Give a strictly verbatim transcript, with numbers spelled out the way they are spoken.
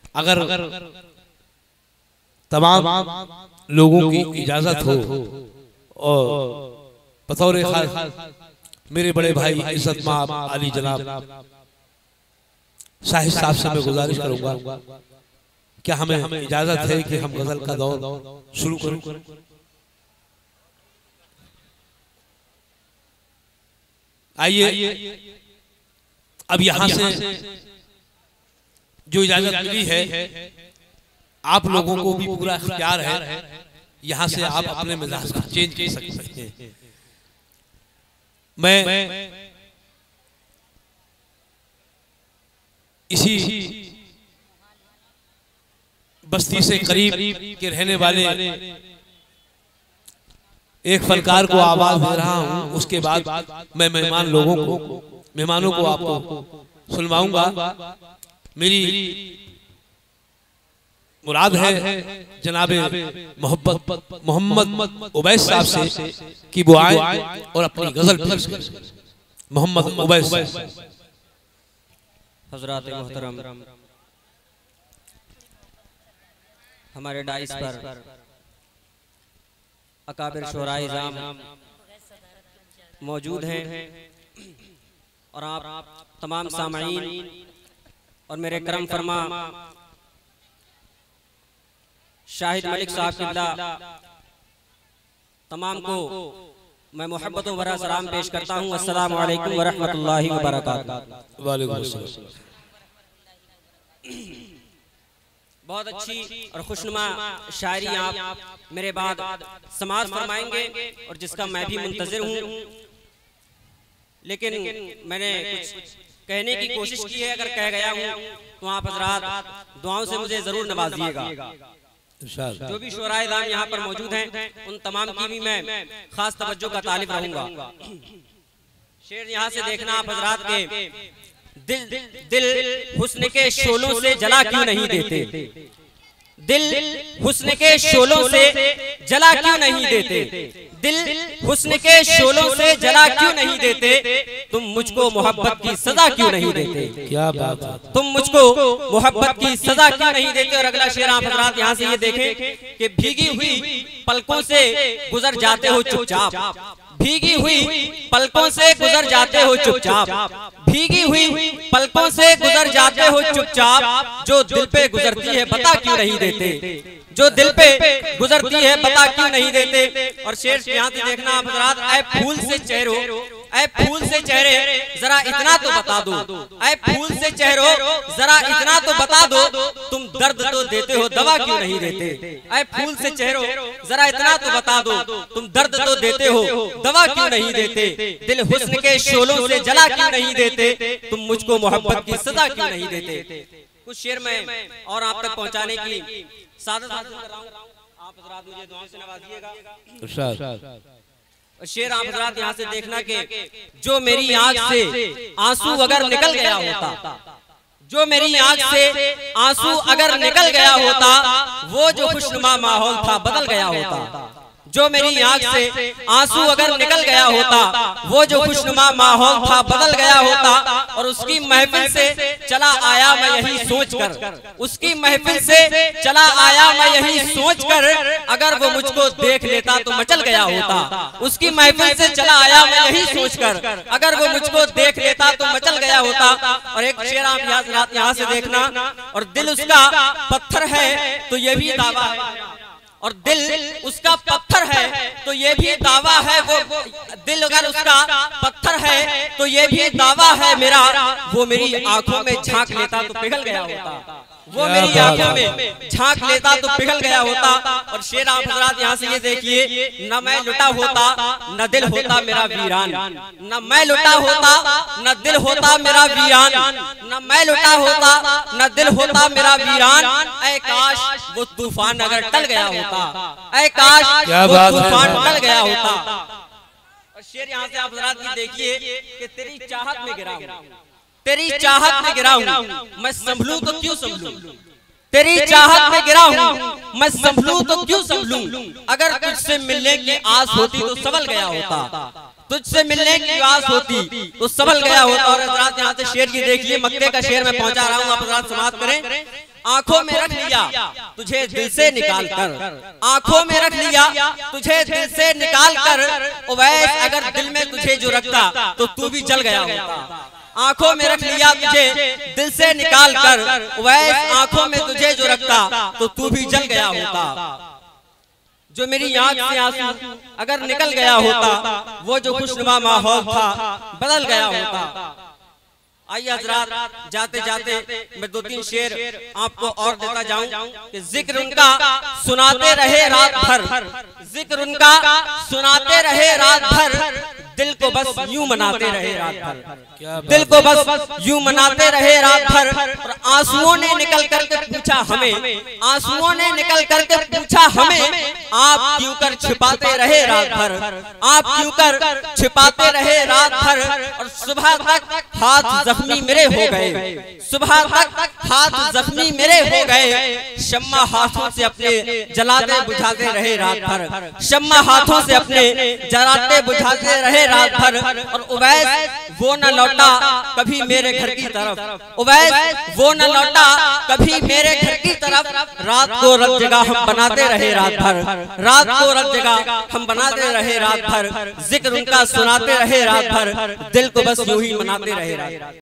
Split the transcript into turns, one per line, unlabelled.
अगर तमाम लोगों की इजाजत हो और बतौर खास मेरे बड़े भाई इज्जत माब अली जनाब शाहिद साहब से मैं गुजारिश करूंगा, क्या हमें इजाजत है कि हम गजल का दौर शुरू करें? आइए, अब यहाँ से जो इजाजत मिली है आप लोगों को भी पूरा इख्तियार है, यहाँ से आप अपने मिजाज को चेंज कर सकते हैं। मैं इसी बस्ती से करीब के रहने वाले एक फनकार को आवाज दे रहा हूं, उसके बाद मैं मेहमान लोगों को मेहमानों को आपको सुनवाऊंगा। मेरी मुराद है जनाबे मोहब्बत मोहम्मद उबैस साहब से कि वो आए और अपनी गजल पेश करें। मोहम्मद उबैस
हजरात मोहतरम, हमारे डाइस पर अकाबिर शोराए इज़ाम मौजूद हैं और आप तमाम सामईन और मेरे करम फरमा शाहिद मलिक साहब किबला तमाम को मैं मोहब्बतों भरा सलाम पेश करता हूँ। अस्सलामु अलैकुम व रहमतुल्लाहि व बरकातुहू। वालेकुम अस्सलाम। बहुत अच्छी और खुशनुमा शायरी आप मेरे बाद समाज फरमाएंगे और जिसका मैं भी मुंतजिर हूँ, लेकिन मैंने कुछ कहने की कोशिश की है। अगर कह गया हूँ तो आप हजरात दुआओं से मुझे जरूर नवाजिएगा। जो भी शोराए इज़ाम यहाँ पर मौजूद हैं उन तमाम की भी मैं खास तवज्जो का तालिब रहूंगा। शेर यहाँ से देखना आप हजरात के दिल दिल हुस्न के शोलों से जला क्यों नहीं देते, दिल हुस्न के शोलों से जला क्यों नहीं देते, दिल हुस्न के शोलों से जला क्यों नहीं देते, तुम मुझको मोहब्बत की सजा क्यों नहीं देते। क्या बात है, तुम मुझको मोहब्बत की सजा क्यों नहीं देते। और अगला शेर आप हजरात यहाँ से ये देखें कि भीगी हुई पलकों से गुजर जाते हो चुपचाप, भीगी हुई पलकों से गुजर जाते हो चुपचाप, भीगी हुई पलकों से गुजर जाते हो चुपचाप, जो दिल पे गुजरती है बता क्यों नहीं देते, जो दिल पे गुजरती है बता क्यों नहीं देते। और शेर यहाँ से देखना आप हजरात, ऐ फूल से चेहरो, ऐ फूल से चेहरे जरा इतना तो बता दो, ऐ फूल से चेहरो जरा इतना तो बता दो, तुम दर्द तो देते हो दवा क्यों नहीं देते, ऐ फूल से चेहरो जरा इतना तो बता दो, तुम दर्द तो देते हो दवा क्यों नहीं देते, दिल हुस्न के शोलों से जला क्यों नहीं देते, तुम मुझको मोहब्बत की सजा क्यों नहीं देते। कुछ शेर में और आप तक पहुंचाने की सादत हासिल कर रहा हूं, आप हजरात मुझे दुआओं से नवाजिएगा। शेर आप हजरात यहाँ से देखना के जो मेरी आंख से आंसू अगर निकल गया होता, जो मेरी आंख से आंसू अगर निकल गया होता, वो जो खुशनुमा माहौल था बदल गया होता, जो मेरी आंख से आंसू अगर निकल गया होता, वो जो खुशनुमा माहौल था बदल गया होता। और उसकी महफिल से चला आया मैं यही सोचकर, उसकी महफिल से चला आया मैं यही सोचकर, अगर वो मुझको देख लेता तो मचल गया होता, उसकी महफिल से चला आया मैं यही सोचकर, अगर वो मुझको देख लेता तो मचल गया होता। और एक शेर आप यहाँ यहाँ से देखना, और दिल उसका पत्थर है तो ये भी दावा है, और दिल उसका पत्थर है तो ये भी दावा है, वो दिल अगर उसका पत्थर है तो ये भी दावा है मेरा, वो मेरी आंखों में झांक लेता तो पिघल गया होता, वो मेरी आंखों में झांक लेता तो पिघल गया होता। और शेर आप हजरात यहाँ से ये देखिए, न मैं लुटा होता न दिल होता मेरा वीरान, न मैं लुटा होता न दिल होता मेरा वीरान, न मैं लुटा होता न दिल होता मेरा वीरान, ऐ काश वो तूफान अगर टल गया होता, ऐ काश वो तूफान टल गया होता। और शेर यहाँ से आप हजरात देखिए कि तेरी चाहत में गिरा हूं, तेरी चाहत में गिरा हूं मैं संभलूं तो क्यों संभलूं, तेरी चाहत में गिरा हूं मैं संभलूं तो क्यों संभलूं, अगर तुझसे मिलने की आस होती तो संभल गया होता, तुझसे मिलने की आस होती तो संभल गया होता। और हजरात यहाँ से शेर की देखिए, मक्के का शेर मैं पहुंचा रहा हूँ, आप हजरात समाप्त करें। आंखों में रख लिया तुझे दिल से निकाल कर, आंखों में रख लिया तुझे दिल से निकाल कर, उवैस अगर दिल में तुझे जो रखता तो तू भी जल गया होता। आंखों में रख लिया तुझे दिल से निकाल कर, उवैस आंखों में तुझे जो रखता तो तू भी जल गया होता। जो मेरी आंख से आंसू अगर निकल गया होता, वो जो खुशनुमा माहौल था बदल गया होता। आइए हजरात, जाते जाते मैं दो तीन शेर आपको और देता जाऊं कि जिक्र उनका सुनाते रहे रात भर, जिक्र उनका सुनाते रहे रात भर, दिल को बस यूं मनाते रहे रात भर, दिल को बस यूं मनाते रहे रात भर। और आंसुओं ने निकल करके पूछा हमें, आंसुओं ने निकल करके पूछा हमें, आप क्यों कर छिपाते रहे रात भर, आप क्यों कर छिपाते रहे रात भर। और सुबह तक हाथ जख्मी मेरे हो गए, सुबह तक हाथ जख्मी मेरे हो गए, शम्मा हाथों से अपने जलाते बुझाते रहे रात भर, शम्मा हाथों से अपने जलाते बुझाते रहे रात भर। और उवैस वो न लौटा कभी मेरे घर की तरफ, उवैस वो न लौटा कभी मेरे घर की तरफ। रात को रात जगह हम बनाते रहे रात भर, रात को रात जगह हम बनाते रहे रात भर, जिक्र उनका सुनाते रहे रात भर, दिल को बस यूं ही मनाते रहे रात।